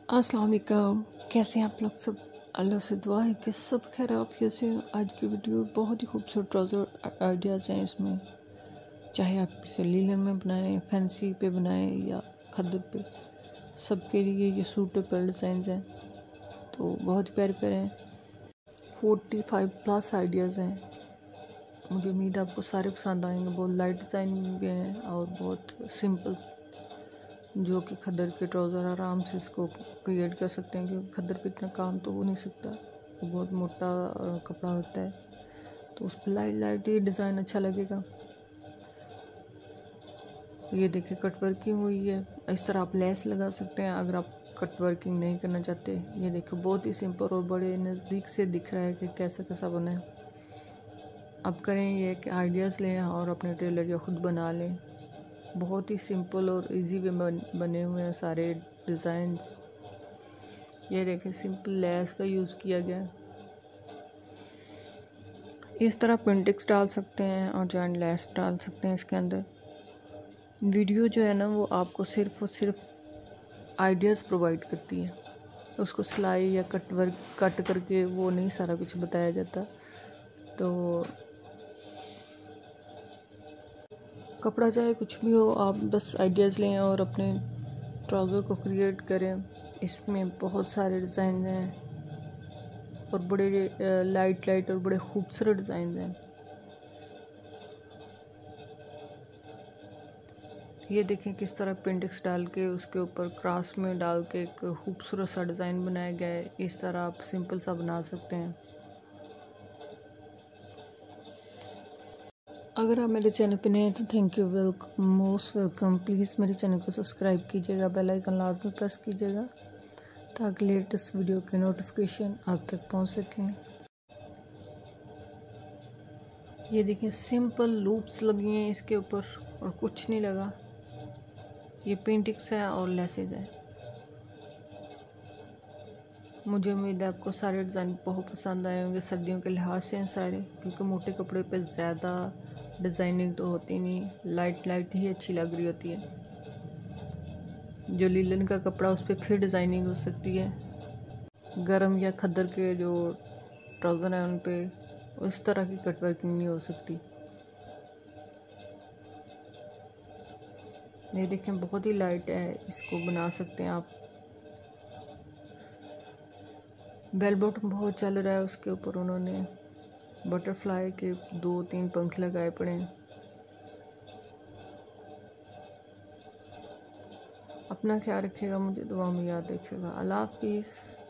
अस्सलाम वालेकुम। कैसे हैं आप लोग सब? अल्लाह से दुआ है कि सब खैर आफियत से। आज की वीडियो बहुत ही खूबसूरत ट्राउज़र आइडियाज़ हैं इसमें, चाहे आप इसे लीलन में बनाएं, फैंसी पे बनाएं या खद्दर पे, सबके लिए ये सूटेबल डिज़ाइन हैं। तो बहुत प्यारे प्यारे हैं। 45+ आइडियाज़ हैं। मुझे उम्मीद है आपको सारे पसंद आएंगे। बहुत लाइट डिज़ाइन भी हैं और बहुत सिंपल, जो कि खद्दर के ट्राउज़र आराम से इसको क्रिएट कर सकते हैं, क्योंकि खद्दर पे इतना काम तो हो नहीं सकता, वो बहुत मोटा कपड़ा होता है, तो उस पर लाइट लाइट ये डिज़ाइन अच्छा लगेगा। ये देखिए कट वर्किंग हुई है। इस तरह आप लेस लगा सकते हैं अगर आप कट वर्किंग नहीं करना चाहते। ये देखिए बहुत ही सिंपल और बड़े नज़दीक से दिख रहा है कि कैसा कैसा बना है। अब करें ये कि आइडियाज़ लें और अपने टेलर या ख़ुद बना लें। बहुत ही सिंपल और इजी वे बने हुए हैं सारे डिज़ाइंस। ये देखें सिंपल लेस का यूज़ किया गया है। इस तरह पिंटेक्स डाल सकते हैं और जॉइंट लेस डाल सकते हैं इसके अंदर। वीडियो जो है ना वो आपको सिर्फ और सिर्फ आइडियाज़ प्रोवाइड करती है, उसको सिलाई या कट करके वो नहीं सारा कुछ बताया जाता। तो कपड़ा चाहे कुछ भी हो, आप बस आइडियाज़ लें और अपने ट्राउज़र को क्रिएट करें। इसमें बहुत सारे डिज़ाइन हैं और बड़े लाइट और बड़े खूबसूरत डिज़ाइन हैं। ये देखें किस तरह पिंडेक्स डाल के उसके ऊपर क्रॉस में डाल के एक खूबसूरत सा डिज़ाइन बनाया गया है। इस तरह आप सिंपल सा बना सकते हैं। अगर आप मेरे चैनल पे नए हैं तो thank you, welcome, most welcome. Please मेरे चैनल को सब्सक्राइब कीजिएगा, बेल आइकन लाजमी प्रेस कीजिएगा ताकि लेटेस्ट वीडियो के नोटिफिकेशन आप तक पहुंच सकें। ये देखिए सिंपल लूप्स लगी हैं इसके ऊपर और कुछ नहीं लगा। ये पेंटिंग्स है और लेसेस है। मुझे उम्मीद है आपको सारे डिज़ाइन बहुत पसंद आए होंगे। सर्दियों के लिहाज से हैं सारे, क्योंकि मोटे कपड़े पे ज़्यादा डिज़ाइनिंग तो होती नहीं, लाइट ही अच्छी लग रही होती है। जो लीलन का कपड़ा उस पर फिर डिज़ाइनिंग हो सकती है। गरम या खद्दर के जो ट्राउज़र हैं उन पे उस तरह की कट वर्किंग नहीं हो सकती। ये देखें बहुत ही लाइट है, इसको बना सकते हैं आप। बेल बॉटम बहुत चल रहा है, उसके ऊपर उन्होंने बटरफ्लाई के 2-3 पंख लगाए पड़े हैं। अपना ख्याल रखिएगा, मुझे दुआ में याद रखिएगा। अल्लाह हाफिज़।